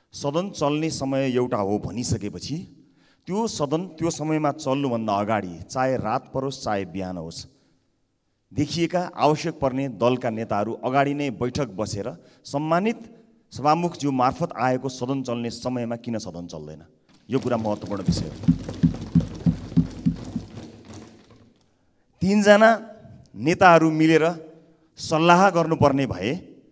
सदन चल्ने समय एउटा हो भनिसकेपछि त्यो सदन त्यो समयमा चल्नुभन्दा अगाडि चाहे रात परोस् चाहे बिहान होस् देखिएका आवश्यक पर्ने दलका नेताहरू अगाडि नै बैठक बसेर सम्मानित सभामुखज्यू मार्फत आएको सदन चल्ने समयमा किन सदन चल्दैन, यो कुरा महत्त्वपूर्ण विषय हो। 3 जना नेताहरू मिलेर सल्लाह गर्नुपर्ने भए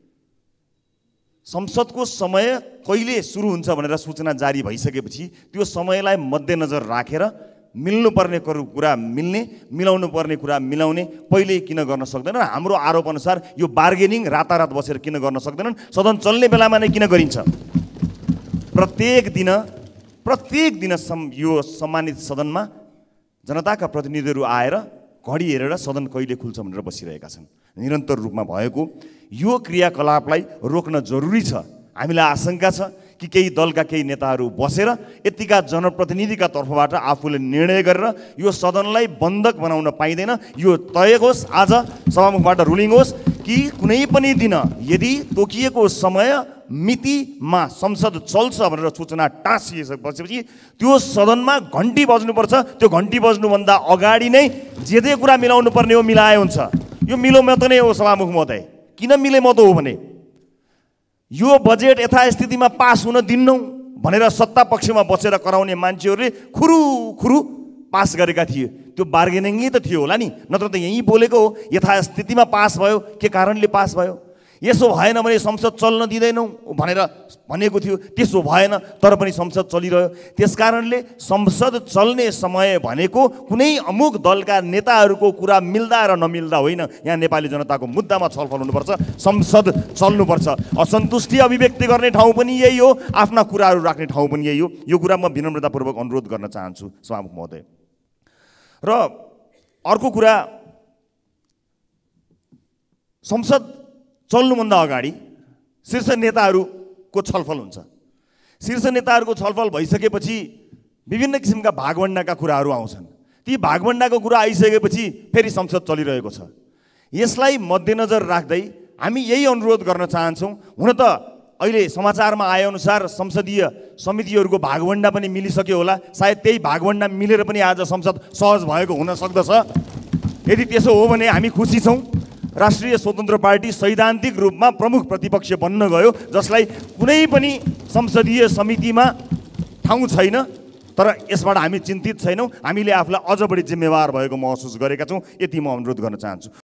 संसदको समय कहिले सुरु हुन्छ भनेर सूचना जारी भइसकेपछि त्यो समयलाई मध्यनजर राखेर मिल्नुपर्ने कुरा मिल्ने, मिलाउनु पर्ने कुरा मिलाउने पहिले किन गर्न सक्दैनन्? हाम्रो आरोप अनुसार यो बार्गेनिङ रातारात बसेर किन गर्न सक्दैनन्? सदन चल्ने बेलामा नै किन गरिन्छ? प्रत्येक दिन यो सम्मानित सदनमा जनताका प्रतिनिधिहरू आएर घडी हेरेर सदन कहिले खुल्छ भनेर बसिरहेका छन्। निरन्तर रूपमा भएको यो क्रियाकलापलाई रोक्न जरुरी छ। हामीलाई आशंका छ कि केही दलका केही नेताहरू बसेर यतिका जनप्रतिनिधिका तर्फबाट आफूले निर्णय गरेर यो सदनलाई बन्धक बनाउन पाइँदैन। यो तय होस्, आज सभामुखबाट रुलिङ होस् कि कुनै पनि दिन यदि तोकिएको समय मितिमा संसद चल्छ भनेर सूचना टाँसिएपछि त्यो सदनमा घन्टी बज्नुपर्छ। त्यो घन्टी बज्नुभन्दा अगाडि नै जे कुरा मिलाउनु पर्ने हो मिलाए हुन्छ। यो मिलो मत नै हो सभामुख महोदय। किन मिले मत हो भने यो बजेट यथास्थितिमा पास हुन दिन्नौ भनेर सत्ता पक्षमा बसेर कराउने मान्छेहरूले खुरु पास गरेका थिए। त्यो बार्गेनिङै त थियो होला नि, नत्र त यही बोलेको हो। यथास्थितिमा पास भयो, के कारणले पास भयो? यसो भएन भने संसद चल्न दिँदैनौ भनेर भनेको थियो, त्यसो भएन तर पनि संसद चलिरह्यो। त्यसकारणले संसद चल्ने समय भनेको कुनै अमुक दलका नेताहरूको कुरा मिल्दा र नमिल्दा होइन। यहाँ नेपाली जनताको मुद्दामा छलफल हुनुपर्छ, संसद चल्नुपर्छ। असन्तुष्टि अभिव्यक्ति गर्ने ठाउँ पनि यही हो, आफ्ना कुराहरू राख्ने ठाउँ पनि यही हो। यो कुरा म विनम्रतापूर्वक अनुरोध गर्न चाहन्छु सभामुख महोदय। र अर्को कुरा, संसद चल्नुभन्दा अगाडि शीर्ष नेताहरूको छलफल हुन्छ। शीर्ष नेताहरूको छलफल भइसकेपछि विभिन्न किसिमका भागवण्डाका कुराहरू आउँछन्। ती भागवण्डाको कुरा आइसकेपछि फेरि संसद चलिरहेको छ। यसलाई मध्यनजर राख्दै हामी यही अनुरोध गर्न चाहन्छौँ। हुन त अहिले समाचारमा आएअनुसार संसदीय समितिहरूको भागवण्डा पनि मिलिसक्यो होला। सायद त्यही भागवण्डा मिलेर पनि आज संसद सहज भएको हुन सक्दछ। यदि त्यसो हो भने हामी खुसी छौँ। राष्ट्रिय स्वतन्त्र पार्टी सैद्धान्तिक रूपमा प्रमुख प्रतिपक्ष बन्न गयो, जसलाई कुनै पनि संसदीय समितिमा ठाउँ छैन। तर यसबाट हामी चिन्तित छैनौँ। हामीले आफूलाई अझ बढी जिम्मेवार भएको महसुस गरेका छौँ। यति म अनुरोध गर्न चाहन्छु।